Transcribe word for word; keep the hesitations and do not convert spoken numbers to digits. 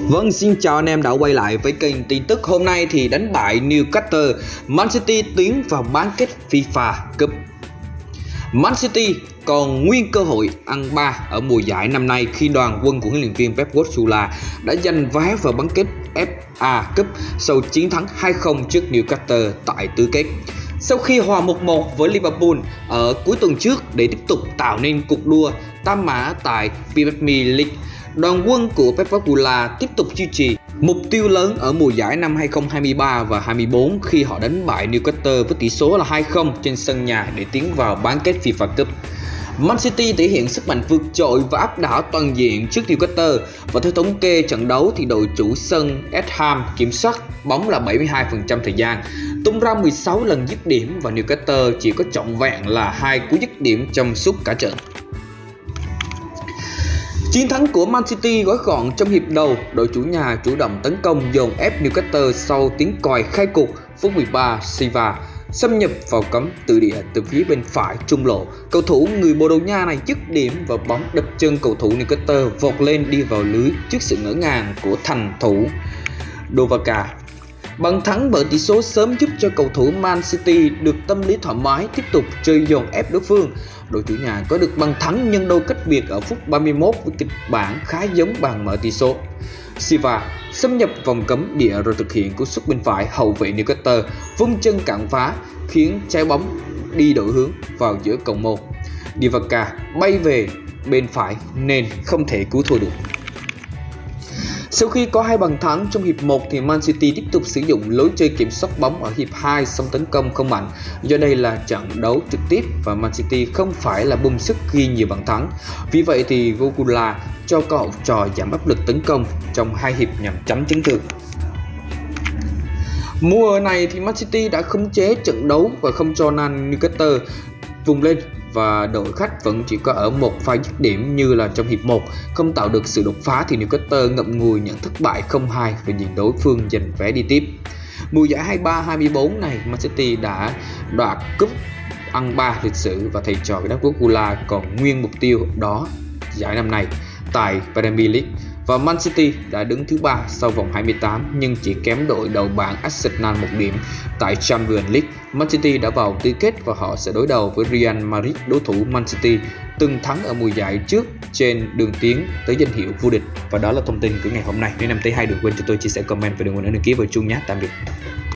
Vâng, xin chào anh em đã quay lại với kênh tin tức. Hôm nay thì đánh bại Newcastle, Man City tiến vào bán kết FIFA Cup. Man City còn nguyên cơ hội ăn ba ở mùa giải năm nay khi đoàn quân của huấn luyện viên Pep Guardiola đã giành vé vào bán kết ép a Cup sau chiến thắng hai không trước Newcastle tại tứ kết. Sau khi hòa một một với Liverpool ở cuối tuần trước để tiếp tục tạo nên cuộc đua tam mã tại Premier League, đoàn quân của Pep Guardiola tiếp tục duy trì mục tiêu lớn ở mùa giải năm hai không hai ba và hai bốn khi họ đánh bại Newcastle với tỷ số là hai không trên sân nhà để tiến vào bán kết FIFA Cup. Man City thể hiện sức mạnh vượt trội và áp đảo toàn diện trước Newcastle, và theo thống kê trận đấu thì đội chủ sân West kiểm soát bóng là bảy mươi hai phần trăm thời gian, tung ra mười sáu lần dứt điểm, và Newcastle chỉ có trọn vẹn là hai cú dứt điểm trong suốt cả trận. Chiến thắng của Man City gói gọn trong hiệp đầu, đội chủ nhà chủ động tấn công dồn ép Newcastle sau tiếng còi khai cuộc. Phút mười ba, Silva xâm nhập vào cấm từ địa từ phía bên phải trung lộ. Cầu thủ người Bồ Đào Nha này dứt điểm và bóng đập chân cầu thủ Newcastle vọt lên đi vào lưới trước sự ngỡ ngàng của thành thủ Dovaka. Bàn thắng mở tỷ số sớm giúp cho cầu thủ Man City được tâm lý thoải mái tiếp tục chơi dồn ép đối phương. Đội chủ nhà có được bàn thắng nhân đôi cách biệt ở phút ba mươi mốt với kịch bản khá giống bàn mở tỷ số. Silva xâm nhập vòng cấm địa rồi thực hiện cú sút bên phải, hậu vệ Newcastle vung chân cản phá khiến trái bóng đi đổi hướng vào giữa cầu môn. Dovaka bay về bên phải nên không thể cứu thua được. Sau khi có hai bàn thắng trong hiệp một thì Man City tiếp tục sử dụng lối chơi kiểm soát bóng ở hiệp hai, song tấn công không mạnh. Do đây là trận đấu trực tiếp và Man City không phải là bung sức ghi nhiều bàn thắng. Vì vậy thì Guardiola cho các học trò giảm áp lực tấn công trong hai hiệp nhằm tránh chấn thương. Mùa này thì Man City đã khống chế trận đấu và không cho nan Newcastle vùng lên, và đội khách vẫn chỉ có ở một pha dứt điểm như là trong hiệp một. Không tạo được sự đột phá thì Newcastle ngậm ngùi nhận thất bại không hai và nhìn đối phương giành vé đi tiếp. Mùa giải hai ba hai bốn này, Man City đã đoạt cúp ăn ba lịch sử và thầy trò Pep Guardiola còn nguyên mục tiêu đó giải năm này tại Premier League, và Man City đã đứng thứ ba sau vòng hai mươi tám nhưng chỉ kém đội đầu bảng Arsenal một điểm. Tại Champions League, Man City đã vào tứ kết và họ sẽ đối đầu với Real Madrid, đối thủ Man City từng thắng ở mùa giải trước trên đường tiến tới danh hiệu vô địch. Và đó là thông tin của ngày hôm nay. Nếu em thấy hay đừng quên cho tôi chia sẻ, comment và đừng quên ấn đăng ký vào chuông nhé. Tạm biệt.